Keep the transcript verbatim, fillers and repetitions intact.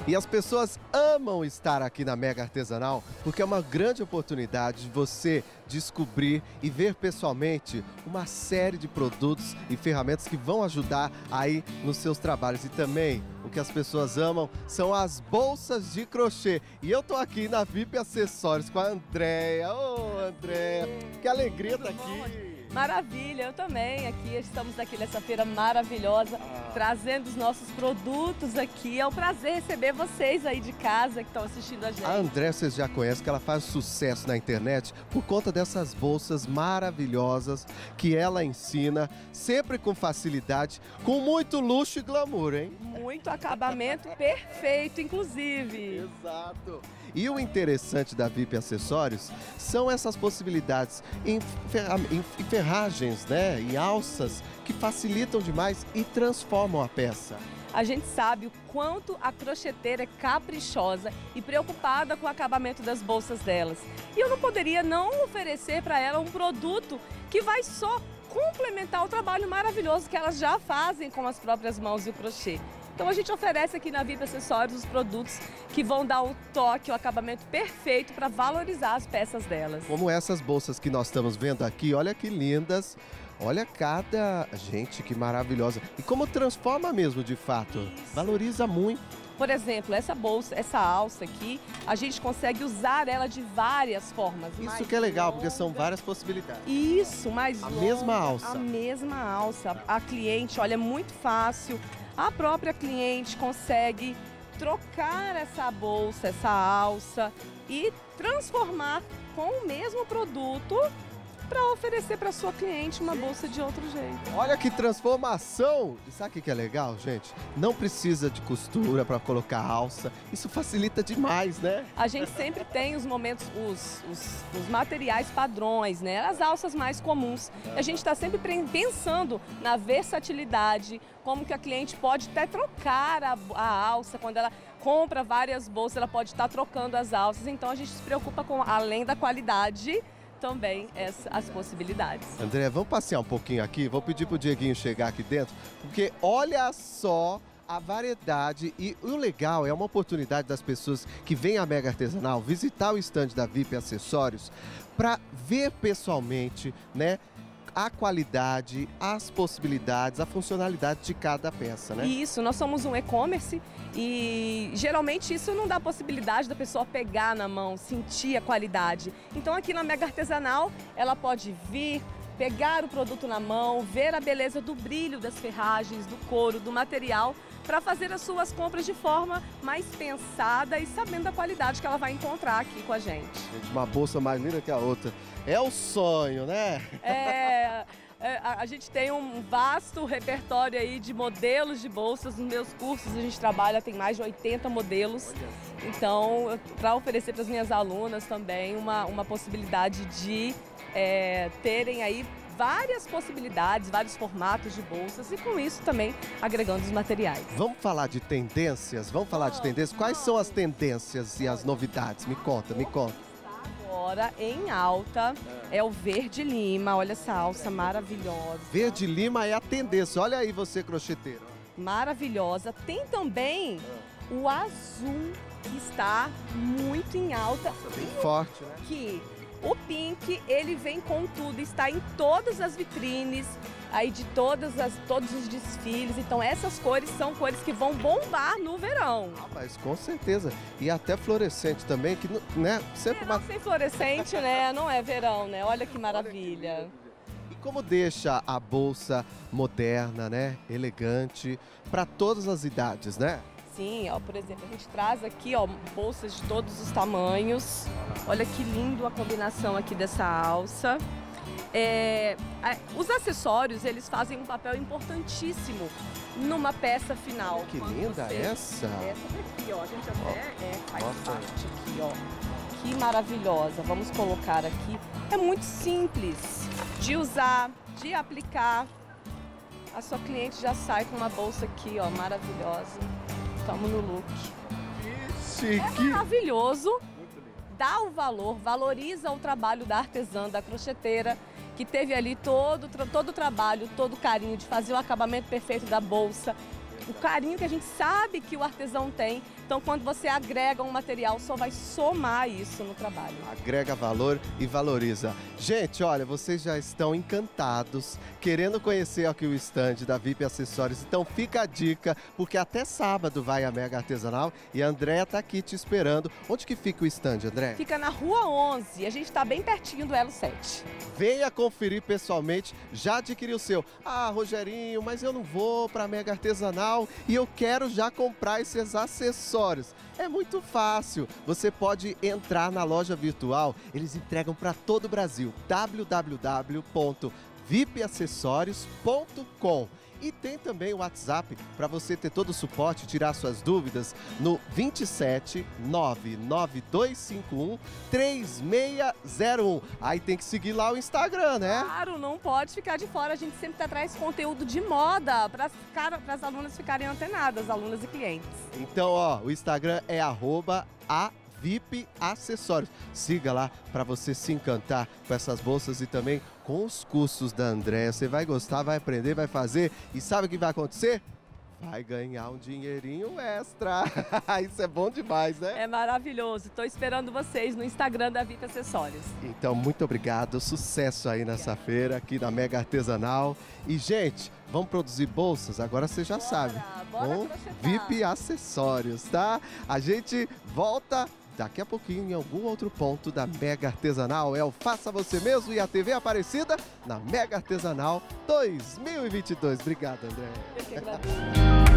E as pessoas amam estar aqui na Mega Artesanal porque é uma grande oportunidade de você descobrir e ver pessoalmente uma série de produtos e ferramentas que vão ajudar aí nos seus trabalhos. E também o que as pessoas amam são as bolsas de crochê. E eu tô aqui na V I P Acessórios com a Andréia. Ô, Andréia, que alegria estar aqui. Maravilha, eu também. Aqui estamos aqui nessa feira maravilhosa, ah. trazendo os nossos produtos aqui. É um prazer receber vocês aí de casa que estão assistindo a gente. A Andréia, vocês já conhecem, que ela faz sucesso na internet por conta dessas bolsas maravilhosas que ela ensina, sempre com facilidade, com muito luxo e glamour, hein? Muito acabamento perfeito, inclusive. Exato. E o interessante da V I P Acessórios são essas possibilidades em, ferra em ferragens, né, em alças que facilitam demais e transformam a peça. A gente sabe o quanto a crocheteira é caprichosa e preocupada com o acabamento das bolsas delas. E eu não poderia não oferecer para ela um produto que vai só complementar o trabalho maravilhoso que elas já fazem com as próprias mãos e o crochê. Então a gente oferece aqui na V I P Acessórios os produtos que vão dar o toque, o acabamento perfeito para valorizar as peças delas. Como essas bolsas que nós estamos vendo aqui, olha que lindas, olha cada... Gente, que maravilhosa. E como transforma mesmo de fato, Isso. valoriza muito. Por exemplo, essa bolsa, essa alça aqui, a gente consegue usar ela de várias formas. Isso que é legal, longa. Porque são várias possibilidades. Isso, mais A longa, mesma alça. A mesma alça. A cliente, olha, é muito fácil. A própria cliente consegue trocar essa bolsa, essa alça e transformar com o mesmo produto para oferecer para sua cliente uma bolsa de outro jeito. Olha que transformação! E sabe o que é legal, gente? Não precisa de costura para colocar alça. Isso facilita demais, né? A gente sempre tem os momentos, os, os, os materiais padrões, né? As alças mais comuns. A gente está sempre pensando na versatilidade, como que a cliente pode até trocar a, a alça quando ela compra várias bolsas, ela pode estar trocando as alças. Então a gente se preocupa com, além da qualidade, também essa, as possibilidades. André, vamos passear um pouquinho aqui? Vou pedir pro Dieguinho chegar aqui dentro, porque olha só a variedade e o legal é uma oportunidade das pessoas que vêm à Mega Artesanal visitar o estande da V I P Acessórios para ver pessoalmente, né, a qualidade, as possibilidades, a funcionalidade de cada peça, né? Isso, nós somos um e-commerce e geralmente isso não dá possibilidade da pessoa pegar na mão, sentir a qualidade. Então aqui na Mega Artesanal ela pode vir, pegar o produto na mão, ver a beleza do brilho das ferragens, do couro, do material, para fazer as suas compras de forma mais pensada e sabendo a qualidade que ela vai encontrar aqui com a gente. Gente, uma bolsa mais linda que a outra. É o sonho, né? É, é, a gente tem um vasto repertório aí de modelos de bolsas. Nos meus cursos a gente trabalha, tem mais de oitenta modelos. Então, para oferecer para as minhas alunas também uma, uma possibilidade de é, terem aí várias possibilidades, vários formatos de bolsas e com isso também agregando os materiais. Vamos falar de tendências? Vamos falar de tendências? Quais são as tendências e as novidades? Me conta, me conta. Agora em alta é o verde lima, olha essa alça maravilhosa. Verde lima é a tendência, olha aí você crocheteiro. Maravilhosa. Tem também o azul que está muito em alta. Nossa, bem forte, né? Que o pink, ele vem com tudo, está em todas as vitrines, aí de todas as, todos os desfiles. Então essas cores são cores que vão bombar no verão. Ah, mas com certeza. E até fluorescente também, que, né? Sempre verão uma... sem fluorescente, né? Não é verão, né? Olha que maravilha. Olha que... E como deixa a bolsa moderna, né? Elegante, para todas as idades, né? Sim, ó, por exemplo, a gente traz aqui, ó, bolsas de todos os tamanhos. Olha que lindo a combinação aqui dessa alça. É, os acessórios, eles fazem um papel importantíssimo numa peça final. Que linda você... essa! Essa daqui, ó, a gente até é, faz parte aqui, ó. Que maravilhosa. Vamos colocar aqui. É muito simples de usar, de aplicar. A sua cliente já sai com uma bolsa aqui, ó, maravilhosa. Estamos no look. Que chique! É maravilhoso, dá o valor, valoriza o trabalho da artesã, da crocheteira, que teve ali todo, todo o trabalho, todo o carinho de fazer o acabamento perfeito da bolsa, o carinho que a gente sabe que o artesão tem Então, quando você agrega um material, só vai somar isso no trabalho. Agrega valor e valoriza. Gente, olha, vocês já estão encantados, querendo conhecer aqui o stand da V I P Acessórios. Então fica a dica, porque até sábado vai a Mega Artesanal e a Andréia tá aqui te esperando. Onde que fica o stand, Andréia? Fica na Rua onze, a gente está bem pertinho do Elo sete. Venha conferir pessoalmente, já adquiriu o seu. Ah, Rogerinho, mas eu não vou para a Mega Artesanal e eu quero já comprar esses acessórios. É muito fácil, você pode entrar na loja virtual, eles entregam para todo o Brasil, w w w ponto v i p acessórios ponto com. E tem também o WhatsApp para você ter todo o suporte, tirar suas dúvidas no vinte e sete, nove nove dois cinco um, três seis zero um. Aí tem que seguir lá o Instagram, né? Claro, não pode ficar de fora. A gente sempre traz conteúdo de moda para as alunas ficarem antenadas, alunas e clientes. Então, ó, o Instagram é arroba a V I P Acessórios. Siga lá para você se encantar com essas bolsas e também com os cursos da Andréia. Você vai gostar, vai aprender, vai fazer e sabe o que vai acontecer? Vai ganhar um dinheirinho extra. Isso é bom demais, né? É maravilhoso. Estou esperando vocês no Instagram da V I P Acessórios. Então, muito obrigado. Sucesso aí nessa feira, aqui na Mega Artesanal. E, gente, vamos produzir bolsas? Agora você já Bora, sabe. bora Com crochetar. V I P Acessórios, tá? A gente volta daqui a pouquinho em algum outro ponto da Mega Artesanal. É o Faça Você Mesmo e a T V Aparecida na Mega Artesanal dois mil e vinte e dois. Obrigado, André. Eu que agradeço.